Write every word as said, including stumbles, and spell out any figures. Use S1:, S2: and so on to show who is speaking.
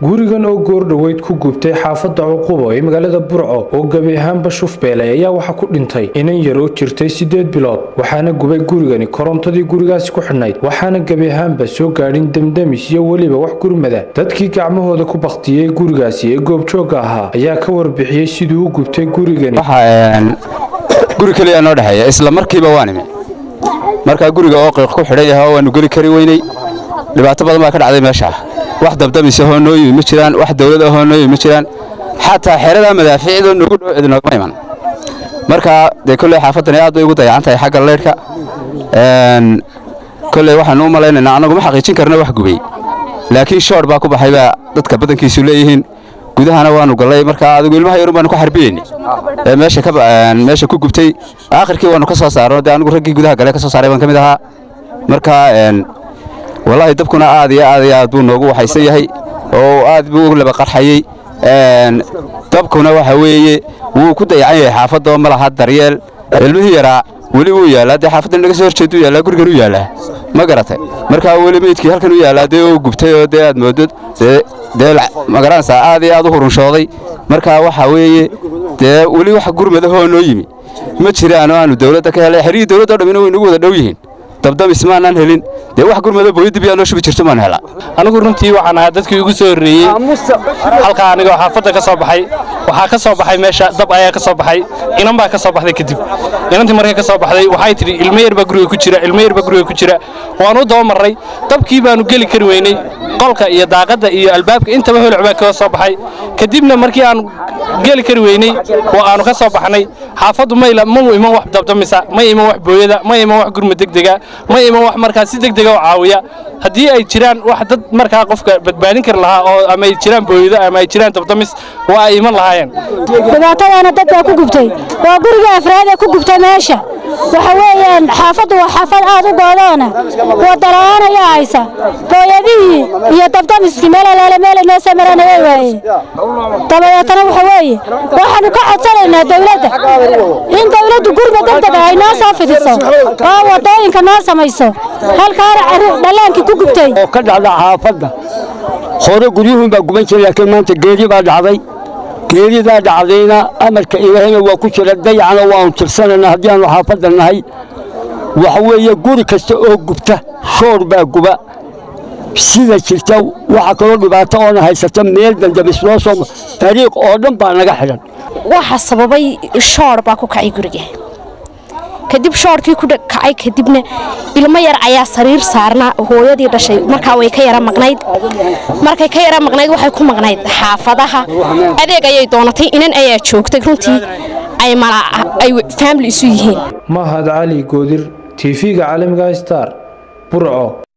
S1: gurigan oo goor dhaweyd ku gubtay xaafadda Cuqubo ee magaalada Burco oo gabi ahaanba shufbeelay ayaa waxa ku dhintay inan yar oo jirtay sideed bilood waxaana gubay gurigani korontadii gurigaasi ku xidhnayd waxaana gabi ahaanba soo gaadhin damdamis iyo waliba wax gurmada dadkii gacmahooda ku baqtiyay gurigaasi ee goobjooga ahaa ayaa ka warbixiyay siduu u gubtay gurigani
S2: waxaan guri kaliya noo dhaxeeya isla markiiba waan imi marka guriga oo qiiq ku xidhan yahay waanu gali kari weynay dhibaato badan baa ka dhacday meesha wax dabdamis ah oo noo yimi ma jiraan wax dawlad ah oo noo yimi ma jiraan xataa xeerada madaafiicda nagu dhow idin ma iman marka de kulay xaafadan aad bay ugu dayacan tahay xagga leerka een kulay waxaan u maleynaynaa anagu ma xaqiijin karna wax gubay laakiin shoor baa ku baxay baa dadka badankiisu leeyihiin gudahana waanu galay marka adigu ilmaha yar baan ku xarbiyeynay ee meesha ka meesha ku gubtay aakhirkii waanu ka soo saarno de anigu raggii gudaha galay ka soo saaray baan kamid ahaa marka een والله دبكنا عادي عادي عادون وجوه حيسيه أو عاد بقول بقرحية إن دبكنا وحويه وكده يعني حافظ ما لها دريال المهيرة ولي ويا لا ده حافظ إنك صور شدوا يا لا قرقر ويا لا ما قرأته مركا ولي ميت كي هالكن ويا لا ده وجبته ده مدد ده ده ما قرأنا ساعة عاد ظهور شاضي مركا وحويه ده ولي وحجور مده هو نويمي ما تشري أنا أنا دولة كهلا حري دولة ده منو نقول ده نويهن dabdab ismaan helin de wax gurmada booyada biyo loo shubi jirto maan hela
S3: anigu runtii waxaan ahaa dadkii ugu soo horeeyay halka aniga xaafadda ka soo baxay waxa ka soo baxay meesha dab ayaa ka soo baxay inan baa ka soo baxday kadib inantii markay ka soo baxday waxay tiri ilmo yar baa guriga ku jira ilmo yar baa guriga ku jira waan u daba maray dabkii baanu gali kari weynay qolka iyo daaqada iyo albaabka intaba holac baa ka soo baxay kadibna markii aan gali kari weynay oo aanu ka soo baxnay xaafaddu ma ila ma iman wax dabdamisa ma iman wax booyada ma iman wax gurmad degdega ma iman wax markaa si degdeg ah caawiya hadii ay jiraan wax dad markaa qofka badbaadin kar lahaa oo ama ay jiraan booyada ama ay jiraan dabdamis waa ay iman lahaayeen
S4: dhibaatadana dad baa ku gubtay waa guriga afraad ee ku gubtay meesha waxa weeyaan xaafaddu waa xaafad aad u go'doona wadalaana ayaa haysa booyadii iyo dabdamiski meel alaale meel inoo samaranay waaye tabayatana waxa weeye waxaanu ka codsanaynaa dawladda in dawladdu gurmad degdeg ah ay noo soo fidiso oo wadooyinka noo samayso halkaana dhalaankii ku gubtay
S5: oo ka dhacda xaafadda hore guryuhu baa guban jiray laakiin maanta geeri baa dhacday geerida dhacdayna amarka ilaahayna waa ku jira dayacna waan tirsanana haddii aanu xaafadda nahay waxa weeye guri kasta oo gubta shoor baa guba sida jirta waxa kaloo dhibaato oo haysata meel dandabis loo soo tariiq oo dhan baa naga xiran
S6: waxa sababay shoor baa ku kacay guriga kadib shoorkii ku kacay kadibna ilmo yar ayaa sariir saarna hooyadii dhashay markaa way ka yara maqnayd markay ka yara maqnayd waxay ku maqnayd xaafadaha adeeg ayay doonatay inan ayaa joogtay runtii ay mala ay family isu yihiin
S1: mahad cali goodir T V-ga caalamiga Star Burco.